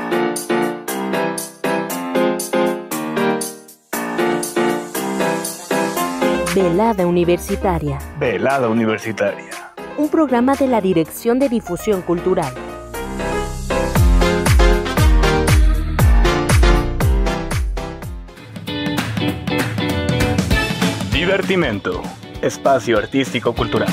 Velada Universitaria. Velada Universitaria. Un programa de la Dirección de Difusión Cultural. Divertimento. Espacio artístico cultural.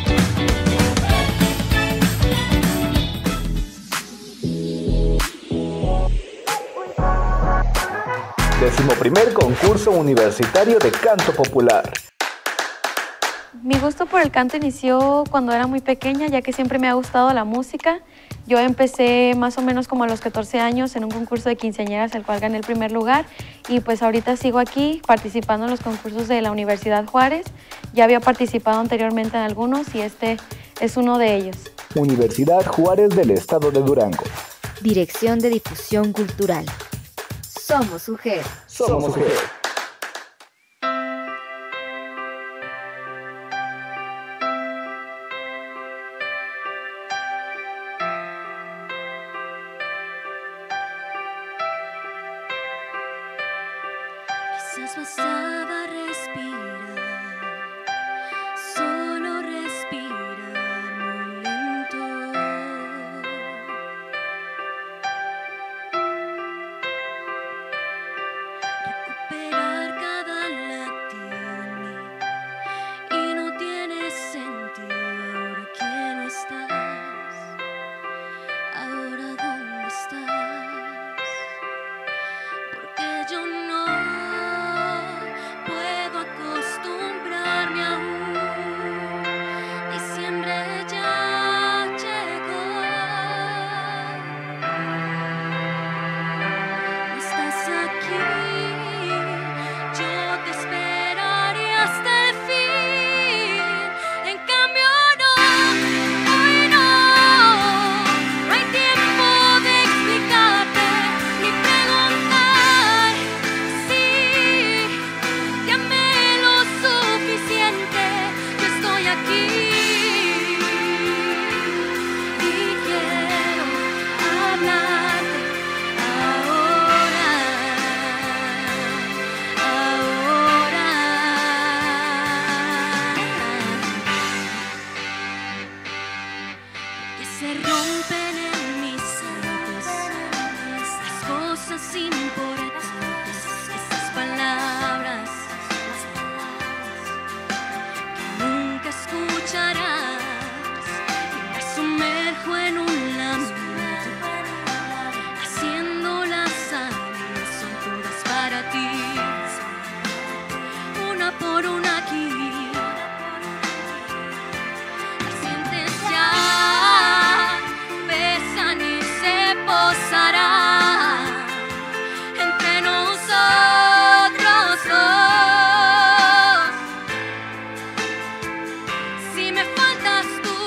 Decimoprimer concurso universitario de canto popular. Mi gusto por el canto inició cuando era muy pequeña, ya que siempre me ha gustado la música. Yo empecé más o menos como a los 14 años en un concurso de quinceañeras, el cual gané el primer lugar. Y pues ahorita sigo aquí participando en los concursos de la Universidad Juárez. Ya había participado anteriormente en algunos y este es uno de ellos. Universidad Juárez del Estado de Durango. Dirección de Difusión Cultural. Somos UGER. Somos UGER. Quizás bastaba respirar, solo respirar muy lento. Recuperar cada latido en mí y no tiene sentido ahora que no estás. Ahora ¿dónde estás? Porque yo no puedo acostumbrarme aún. Diciembre ya llegó. No estás aquí, yo te esperaré hasta el fin. En cambio no, hoy no hay tiempo de explicarte ni preguntar si te amé lo suficiente. Yo estoy aquí y quiero hablarte ahora, que se rompen en mis artes las cosas importantes, esas palabras que nunca escucharás. Y me sumerjo en un lamento, haciendo las sangres son todas para ti, una por una aquí. Las sientes ya, pesan y se posarán entre nosotros dos. Si me faltas tú,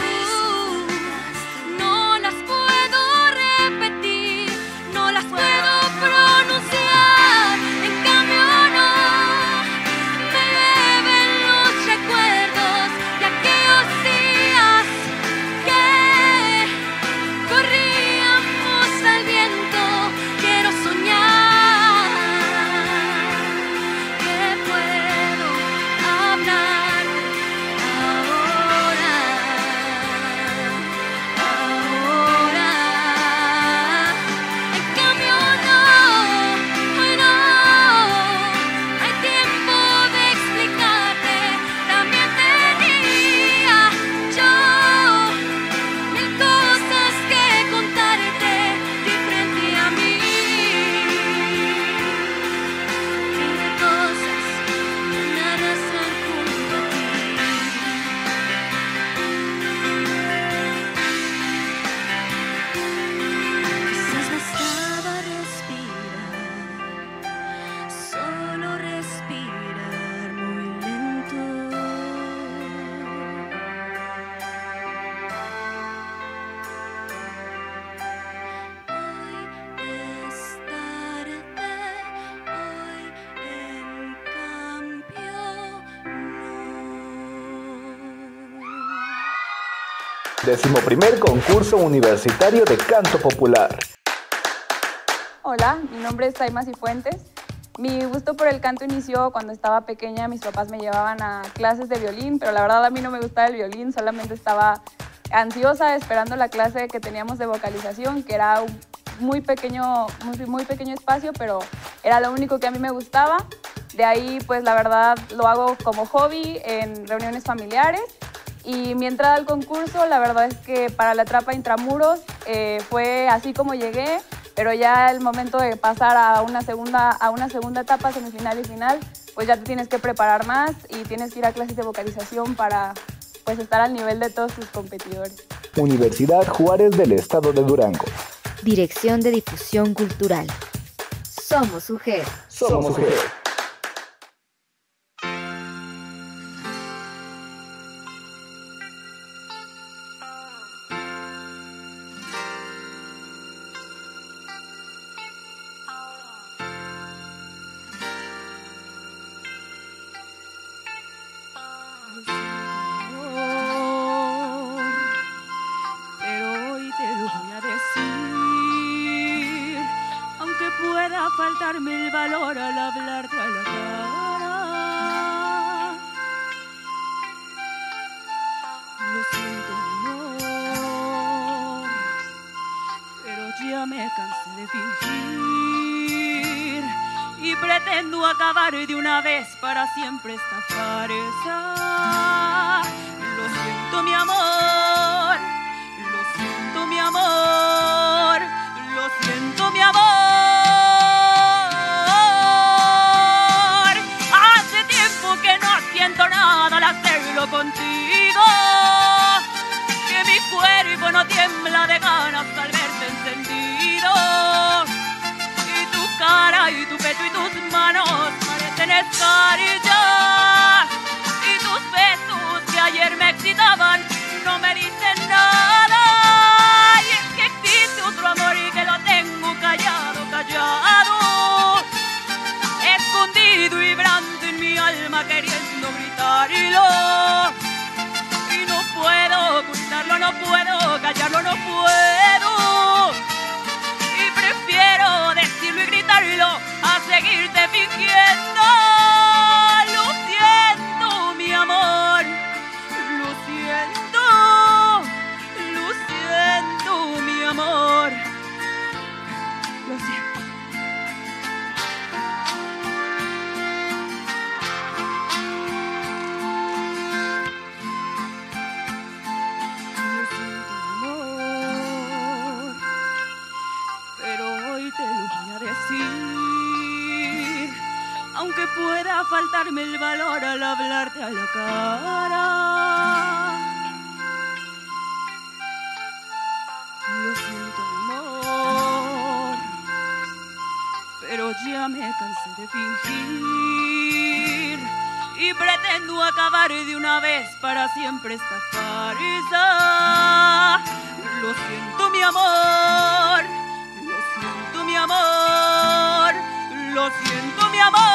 no las puedo repetir, no las puedo pronunciar. En cambio no, me beben los recuerdos de aquellos días que corríamos al viento. Quiero soñar que puedo hablarte ahora, ahora. En cambio no, hoy no hay tiempo de explicarte. También tenía yo mil cosas que contarte de frente a mí, mil cosas que me arrastran junto a ti. Quizás bastaba respirar, solo respirar muy lento. Hoy es tarde, hoy en cambio no. Decimoprimer concurso universitario de canto popular. Hola, mi nombre es Taima Cifuentes. Mi gusto por el canto inició cuando estaba pequeña. Mis papás me llevaban a clases de violín, pero la verdad a mí no me gustaba el violín, solamente estaba ansiosa esperando la clase que teníamos de vocalización, que era un muy pequeño espacio, pero era lo único que a mí me gustaba. De ahí, pues la verdad, lo hago como hobby en reuniones familiares. Y mi entrada al concurso, la verdad es que para la Atrapa Intramuros fue así como llegué, pero ya el momento de pasar a una segunda etapa, semifinal y final, pues ya te tienes que preparar más y tienes que ir a clases de vocalización para pues estar al nivel de todos tus competidores. Universidad Juárez del Estado de Durango. Dirección de Difusión Cultural. Somos UGER. Somos UGER. Pero hoy te lo voy a decir, aunque pueda faltarme el valor al hablarte a la cara. Lo siento, mi amor, pero ya me cansé de fingir y pretendo acabar de una vez para siempre esta farsa. Lo siento, mi amor, lo siento, mi amor, lo siento, mi amor. Hace tiempo que no siento nada al hacerlo contigo, que mi cuerpo no tiembla de ganas al verte encendido. Y tu cara y tu pecho y tus manos parecen estar ya. Y tus besos que ayer me excitaban no me dicen nada. Y es que existe otro amor y que lo tengo callado, callado, escondido y vibrando en mi alma queriendo gritarlo. Y no puedo ocultarlo, no puedo callarlo, no puedo. Y prefiero decirlo y gritarlo a seguirte fingiendo. Lo siento, mi amor, lo siento, mi amor, lo siento. Lo siento, mi amor, pero hoy te lo voy a decir, aunque pueda faltarme el valor al hablarte a la cara. Lo siento, mi amor, pero ya me cansé de fingir y pretendo acabar de una vez para siempre esta farsa. Lo siento, mi amor, lo siento, mi amor, lo siento, mi amor.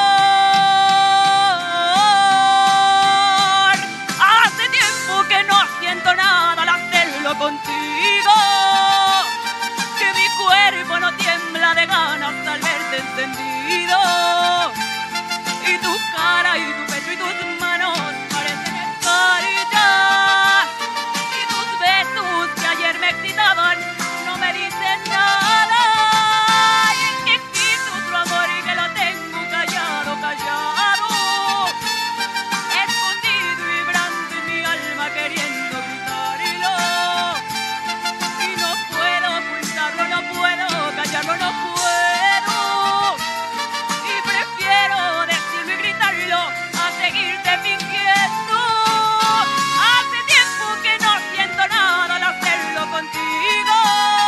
Hace tiempo que no siento nada al hacerlo contigo, que mi cuerpo no tiembla de ganas al verte encendido. Y tu cara y tu pecho y tus manos parecen estar ya. Y tus besos que ayer me excitaban no me dicen nada. Y es que existe otro amor y que lo tengo callado, callado, escondido y vibrando en mi alma queriendo gritarlo. Y no puedo ocultarlo, no puedo callarlo, no puedo. Y prefiero decirlo y gritarlo a seguirte fingiendo. Hace tiempo que no siento nada al hacerlo contigo.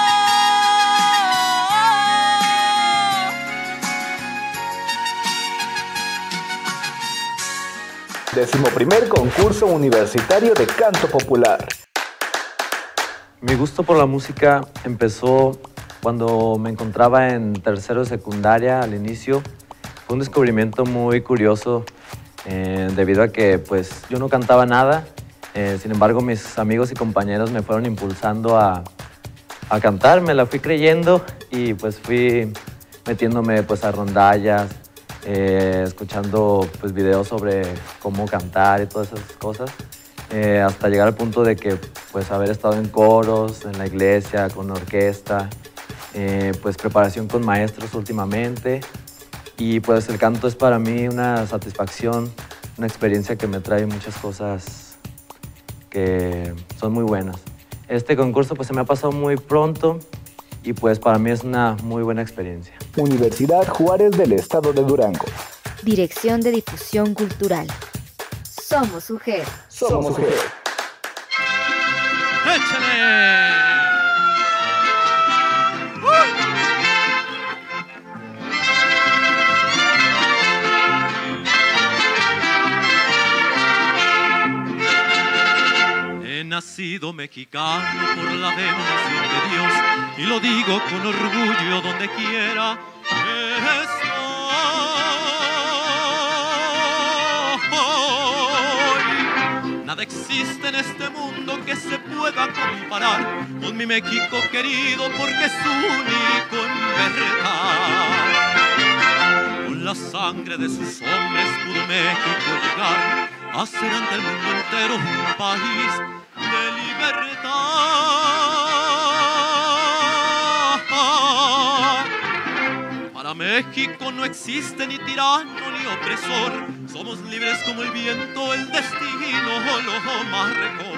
11º Concurso Universitario de Canto Popular. Mi gusto por la música empezó cuando me encontraba en tercero de secundaria al inicio. Fue un descubrimiento muy curioso debido a que pues, yo no cantaba nada. Sin embargo, mis amigos y compañeros me fueron impulsando a cantar. Me la fui creyendo y pues fui metiéndome pues a rondallas, escuchando pues videos sobre cómo cantar y todas esas cosas, hasta llegar al punto de que pues haber estado en coros, en la iglesia, con orquesta, pues preparación con maestros últimamente, y pues el canto es para mí una satisfacción, una experiencia que me trae muchas cosas que son muy buenas. Este concurso pues se me ha pasado muy pronto y pues para mí es una muy buena experiencia. Universidad Juárez del Estado de Durango. Dirección de Difusión Cultural. Somos UGER. Somos UGER. ¡Échale! He nacido mexicano por la bendición de Dios y lo digo con orgullo donde quiera que estoy. Nada existe en este mundo que se pueda comparar con mi México querido porque es único en verdad. Con la sangre de sus hombres pudo México llegar a ser ante el mundo entero un país de libertad. Para México no existe ni tirano ni opresor, somos libres como el viento, el destino lo marcó.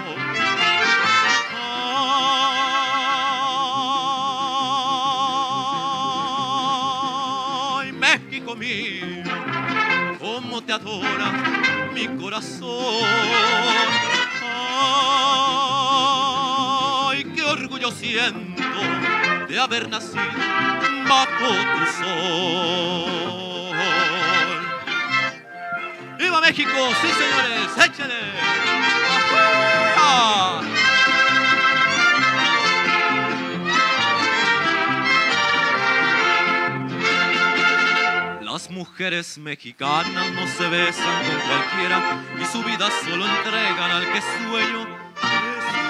Ay, México mío, cómo te adora mi corazón. Ay, qué orgullo siento de haber nacido bajo tu sol. ¡Viva México! ¡Sí, señores! ¡Échale! ¡Ah! Las mujeres mexicanas no se besan con cualquiera y su vida solo entregan al que es dueño de su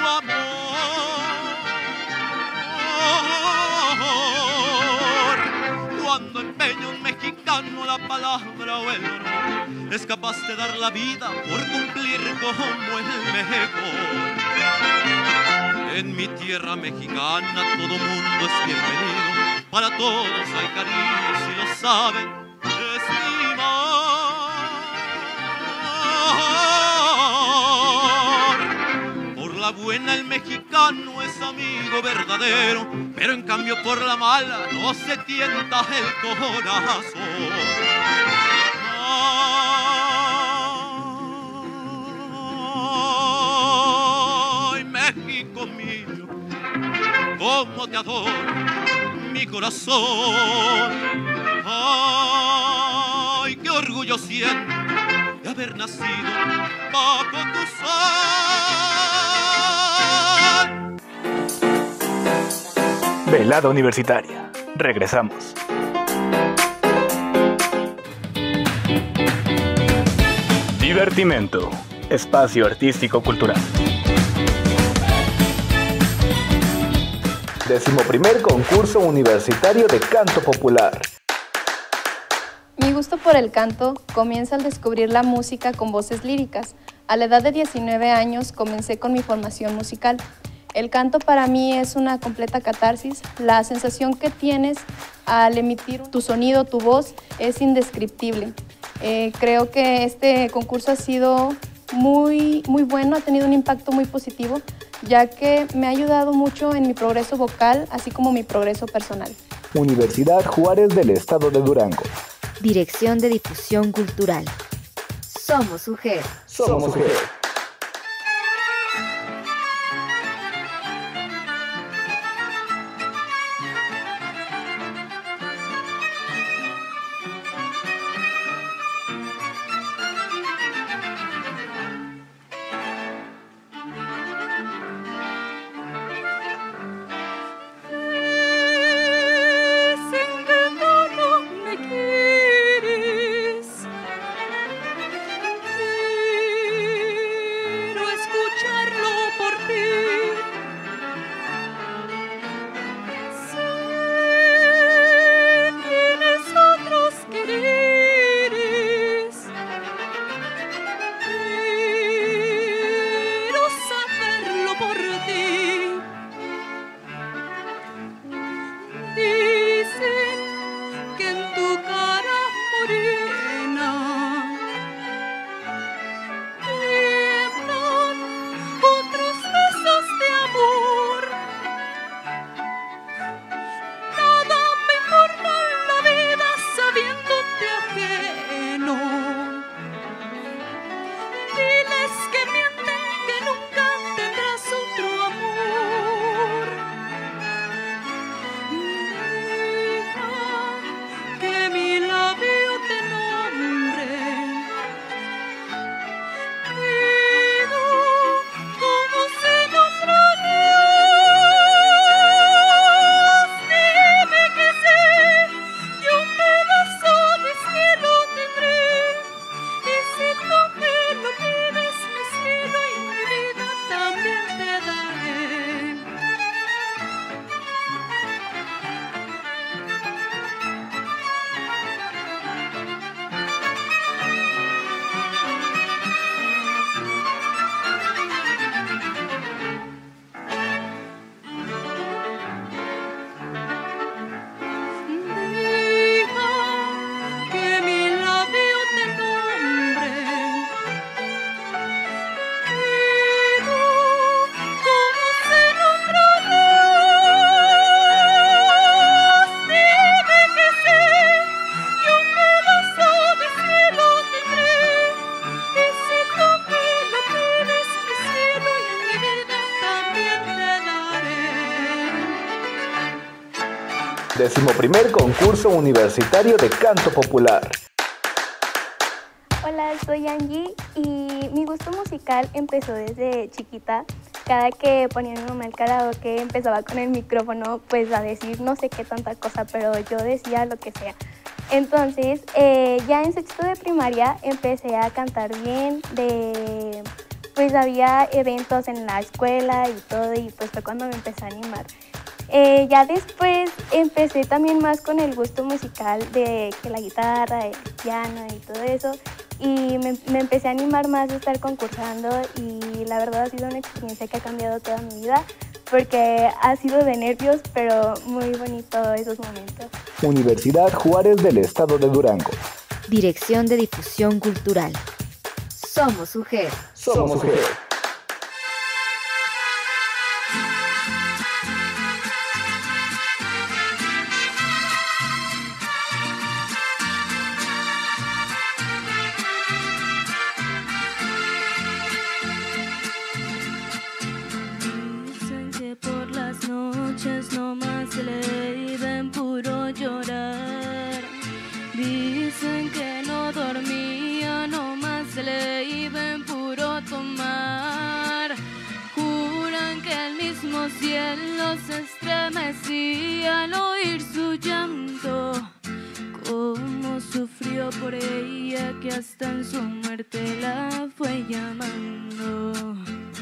amor. Cuando empeña un mexicano la palabra o el honor, es capaz de dar la vida por cumplir como el mejor. En mi tierra mexicana todo mundo es bienvenido, para todos hay cariño si lo saben estimar. Por la buena el mexicano es amigo verdadero, pero en cambio por la mala no se tienta el corazón. Ay, México mío, cómo te adoro, mi corazón. Ay, qué orgullo siento de haber nacido bajo tu sol. Velada Universitaria. Regresamos. Divertimento. Espacio artístico cultural. 11º concurso universitario de canto popular. Mi gusto por el canto comienza al descubrir la música con voces líricas. A la edad de 19 años comencé con mi formación musical. El canto para mí es una completa catarsis. La sensación que tienes al emitir tu sonido, tu voz, es indescriptible. Creo que este concurso ha sido muy bueno, ha tenido un impacto muy positivo, ya que me ha ayudado mucho en mi progreso vocal, así como mi progreso personal. Universidad Juárez del Estado de Durango. Dirección de Difusión Cultural. Somos UGER. Somos UGER. 11º concurso universitario de canto popular. Hola, soy Angie y mi gusto musical empezó desde chiquita. Cada que ponía mi mamá el karaoke empezaba con el micrófono pues a decir no sé qué tanta cosa, pero yo decía lo que sea. Entonces ya en sexto de primaria empecé a cantar bien, pues había eventos en la escuela y todo, y pues fue cuando me empecé a animar. Ya después empecé también más con el gusto musical de que la guitarra, el piano y todo eso, y me empecé a animar más de estar concursando, y la verdad ha sido una experiencia que ha cambiado toda mi vida porque ha sido de nervios, pero muy bonito esos momentos. Universidad Juárez del Estado de Durango. Dirección de Difusión Cultural. Somos UGER. Somos UGER. Dicen que por las noches nomás se le iba en puro llorar. Dicen que no dormía, nomás se le iba en puro tomar. Juran que el mismo cielo se estremecía al oír su llanto. Cómo sufrió por ella, que hasta en su muerte la fue llamando.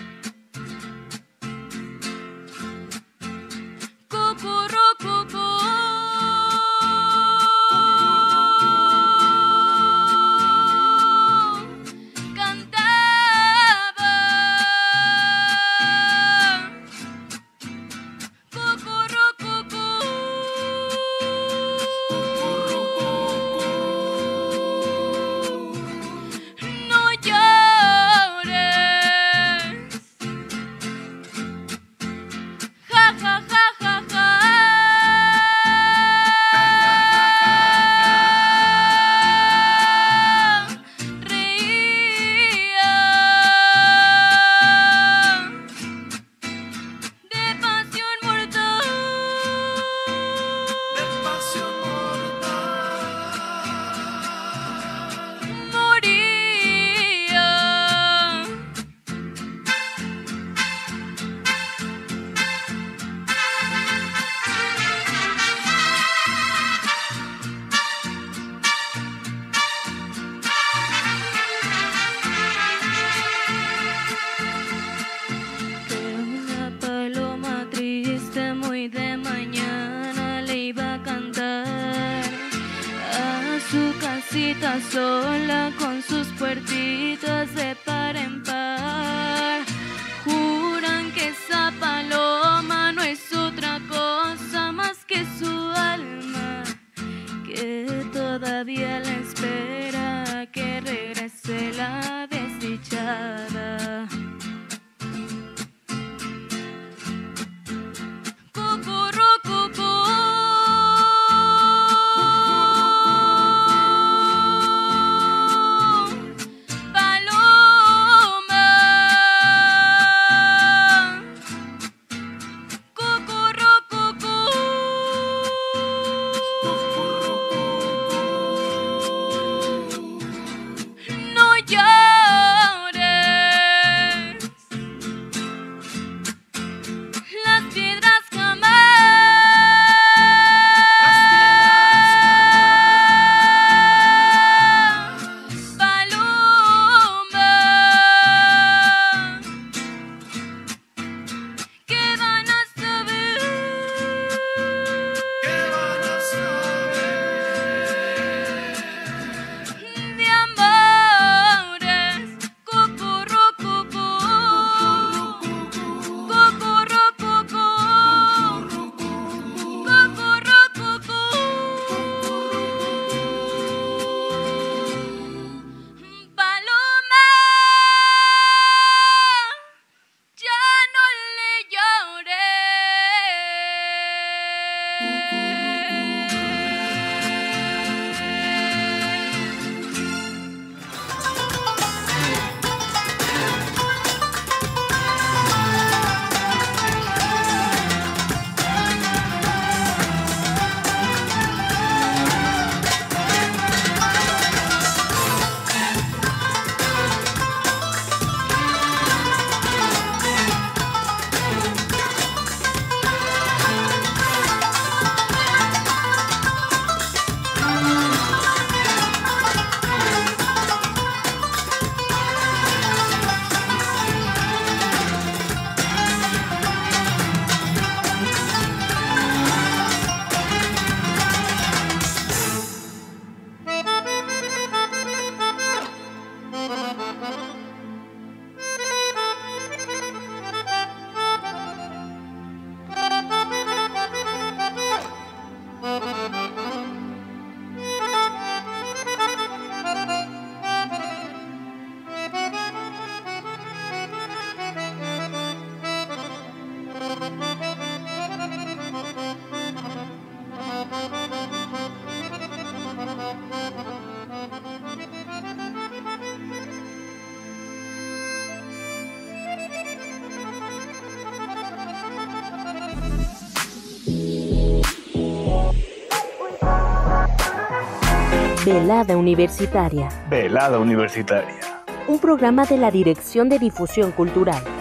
Sola con sus puertitas de par en par. Juran que esa paloma no es otra cosa más que su alma, que todavía la espera que regrese la desdichada. Paloma. Velada Universitaria. Velada Universitaria. Un programa de la Dirección de Difusión Cultural.